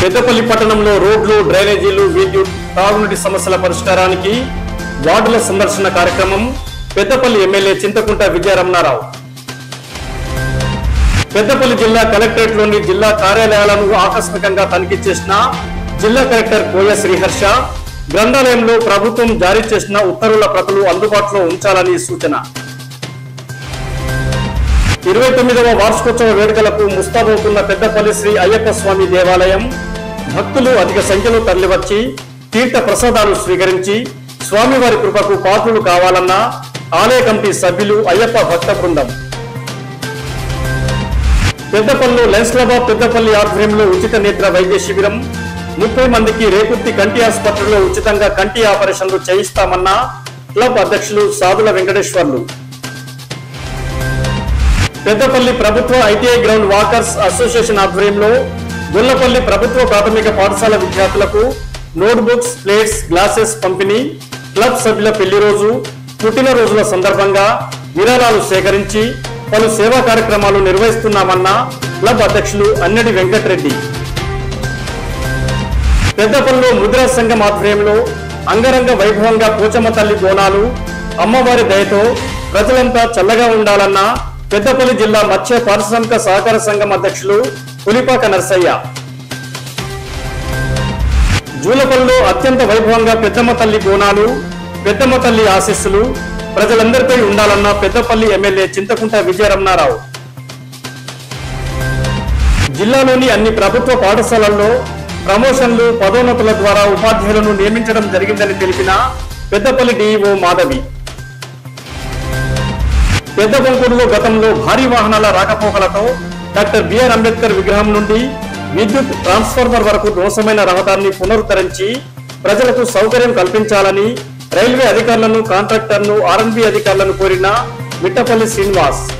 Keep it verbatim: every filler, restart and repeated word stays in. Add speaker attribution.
Speaker 1: పెద్దపల్లి పట్టణంలో రోడ్లు, డ్రైనేజీలు, విద్యుత్, తాగునీటి సమస్యల పరిష్కారానికి వార్డుల సందర్శన కార్యక్రమం పెద్దపల్లి ఎమ్మెల్యే చింతకుంట విజయరమణారావు. పెద్దపల్లి జిల్లా కలెక్టరేట్లోని జిల్లా కార్యాలయాలను ఆకస్మికంగా తనిఖీ చేసిన జిల్లా కలెక్టర్ కోయ శ్రీహర్ష గ్రంథాలయంలో ప్రభుత్వం జారీ చేసిన ఉత్తర్వుల ప్రతులు అందుబాటులో ఉంచాలని సూచన. ఇరవై తొమ్మిదవ వార్షికోత్సవ వేడుకలకు ముస్తాబవుతున్న పెద్దపల్లి శ్రీ అయ్యప్ప స్వామి దేవాలయం భక్తులు అధిక సంఖ్యలో తరలివచ్చి తీర్థ ప్రసాదాలు స్వీకరించి స్వామివారి కృపకు పాత్రులు కావాలన్న ఆలయ కమిటీ సభ్యులు, అయ్యప్ప భక్త బృందం. Peddapalli lions club of Peddapalli ఆధ్వర్యంలో ఉచిత నేత్ర వైద్య శిబిరం. ముప్పై మందికి రేకుర్తి కంటి ఆసుపత్రిలో ఉచితంగా కంటి ఆపరేషన్లు చేయిస్తామన్న క్లబ్ అధ్యక్షులు సాదుల వెంకటేశ్వర్లు. పెద్దపల్లి ప్రభుత్వ ఐటీఐ గ్రౌండ్ వాకర్స్ అసోసియేషన్ ఆధ్వర్యంలో గొల్లపల్లి ప్రభుత్వ ప్రాథమిక పాఠశాల విద్యార్థులకు నోట్బుక్స్, ప్లేట్స్, గ్లాసెస్ పంపిణీ. క్లబ్ సభ్యుల పెళ్లి రోజు, పుట్టినరోజుల సందర్భంగా విరాళాలు సేకరించి పలు సేవా కార్యక్రమాలు నిర్వహిస్తున్నామన్న క్లబ్ అధ్యక్షులు అన్నడి వెంకటరెడ్డి. పెద్దపల్లిలో ముద్రా సంఘం ఆధ్వర్యంలో అంగరంగ వైభవంగా పోచమ్మ తల్లి బోనాలు. అమ్మవారి దయతో ప్రజలంతా చల్లగా ఉండాలన్న పెద్దపల్లి జిల్లా మత్స్య పారిశ్రామిక సహకార సంఘం అధ్యక్షులు పులిపాక నర్సయ్య. జూలపల్లిలో అత్యంత వైభవంగా పెద్దమ్మ తల్లి బోనాలు. పెద్దమ్మ తల్లి ఆశీస్సులు ప్రజలందరిపై ఉండాలన్న పెద్దపల్లి ఎమ్మెల్యే చింతకుంట విజయరమణారావు. జిల్లాలోని అన్ని ప్రభుత్వ పాఠశాలల్లో ప్రమోషన్లు, పదోన్నతుల ద్వారా ఉపాధ్యాయులను నియమించడం జరిగిందని తెలిపిన పెద్దపల్లి డీఈఓ మాధవి. పెద్దబంకూరులో గతంలో భారీ వాహనాల రాకపోకలతో డాక్టర్ బిఆర్ అంబేద్కర్ విగ్రహం నుండి విద్యుత్ ట్రాన్స్ఫార్మర్ వరకు ధ్వంసమైన రహదారిని పునరుద్ధరించి ప్రజలకు సౌకర్యం కల్పించాలని రైల్వే అధికారులను, కాంట్రాక్టర్ను, ఆర్ఎన్బి అధికారులను కోరిన మిట్టపల్లి శ్రీనివాస్.